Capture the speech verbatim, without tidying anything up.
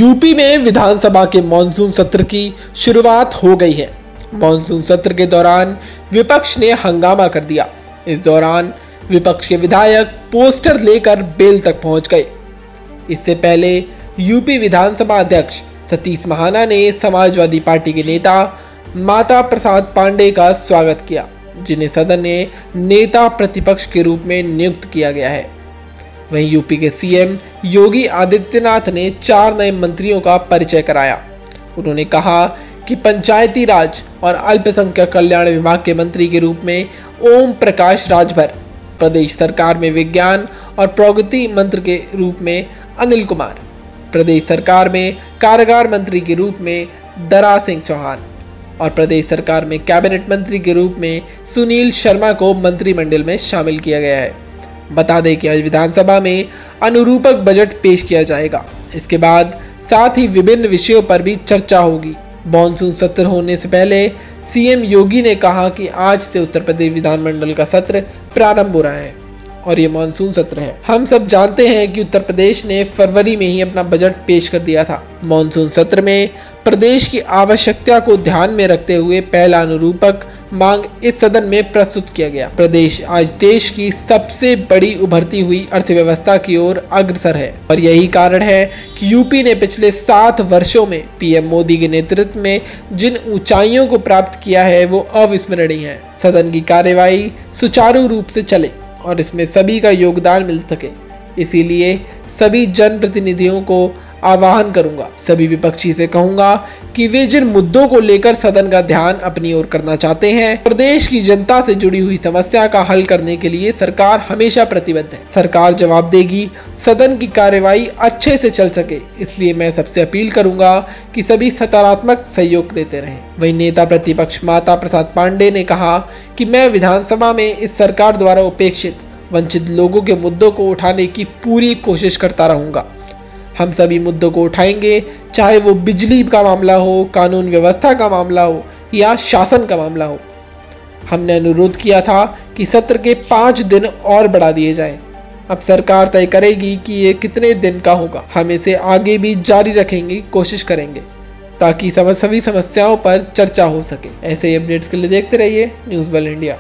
UP में विधानसभा के monsoon सत्र की शुरुआत हो गई है। मॉनसून सत्र के दौरान विपक्ष ने हंगामा कर दिया। इस दौरान विपक्ष के विधायक पोस्टर लेकर बेल तक पहुंच गए। इससे पहले यूपी विधानसभा अध्यक्ष सतीश महाना ने समाजवादी पार्टी के नेता माता प्रसाद पांडे का स्वागत किया, जिन्हें सदन ने नेता प्रतिपक्ष के रूप में नियुक्त किया गया है। वहीं यूपी के सीएम योगी आदित्यनाथ ने चार नए मंत्रियों का परिचय कराया। उन्होंने कहा कि पंचायती राज और अल्पसंख्यक कल्याण विभाग के मंत्री के रूप में ओम प्रकाश राजभर, प्रदेश सरकार में विज्ञान और प्रौद्योगिकी मंत्री के रूप में अनिल कुमार, प्रदेश सरकार में कारागार मंत्री के रूप में दरा सिंह चौहान और प्रदेश सरकार में कैबिनेट मंत्री के रूप में सुनील शर्मा को मंत्रिमंडल में शामिल किया गया है। बता दें कि आज विधानसभा में अनुरूपक बजट पेश किया जाएगा। इसके बाद साथ ही विभिन्न विषयों पर भी चर्चा होगी। मॉनसून सत्र होने से पहले सीएम योगी ने कहा कि आज से उत्तर प्रदेश विधानमंडल का सत्र प्रारंभ हो रहा है और ये मॉनसून सत्र है। हम सब जानते हैं कि उत्तर प्रदेश ने फरवरी में ही अपना बजट पेश कर दिया था। मॉनसून सत्र में प्रदेश की आवश्यकता को ध्यान में रखते हुए पहला अनुरूपक मांग इस सदन में प्रस्तुत किया गया। प्रदेश आज देश की सबसे बड़ी उभरती हुई अर्थव्यवस्था की ओर अग्रसर है और यही कारण है कि यूपी ने पिछले सात वर्षों में पीएम मोदी के नेतृत्व में जिन ऊंचाइयों को प्राप्त किया है वो अविस्मरणीय है। सदन की कार्यवाही सुचारू रूप से चले और इसमें सभी का योगदान मिल सके, इसीलिए सभी जनप्रतिनिधियों को आह्वान करूंगा, सभी विपक्षी से कहूंगा कि वे जिन मुद्दों को लेकर सदन का ध्यान अपनी ओर करना चाहते हैं, प्रदेश की जनता से जुड़ी हुई समस्या का हल करने के लिए सरकार हमेशा प्रतिबद्ध है। सरकार जवाब देगी, सदन की कार्यवाही अच्छे से चल सके, इसलिए मैं सबसे अपील करूंगा कि सभी सकारात्मक सहयोग देते रहें। वहीं नेता प्रतिपक्ष माता प्रसाद पांडे ने कहा कि मैं विधानसभा में इस सरकार द्वारा उपेक्षित वंचित लोगों के मुद्दों को उठाने की पूरी कोशिश करता रहूंगा। हम सभी मुद्दों को उठाएंगे, चाहे वो बिजली का मामला हो, कानून व्यवस्था का मामला हो या शासन का मामला हो। हमने अनुरोध किया था कि सत्र के पाँच दिन और बढ़ा दिए जाएं। अब सरकार तय करेगी कि ये कितने दिन का होगा। हम इसे आगे भी जारी रखेंगे, कोशिश करेंगे ताकि सभी समस्याओं पर चर्चा हो सके। ऐसे ही अपडेट्स के लिए देखते रहिए न्यूज़ वर्ल्ड इंडिया।